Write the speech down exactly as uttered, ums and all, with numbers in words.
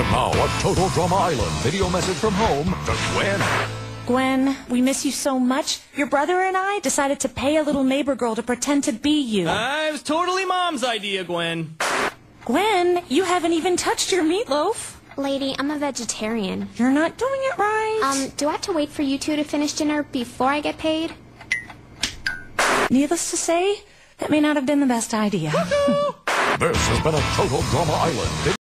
And now, a Total Drama Island video message from home to Gwen. Gwen, we miss you so much. Your brother and I decided to pay a little neighbor girl to pretend to be you. Uh, it was totally Mom's idea, Gwen. Gwen, you haven't even touched your meatloaf. Lady, I'm a vegetarian. You're not doing it right. Um, do I have to wait for you two to finish dinner before I get paid? Needless to say, that may not have been the best idea. This has been a Total Drama Island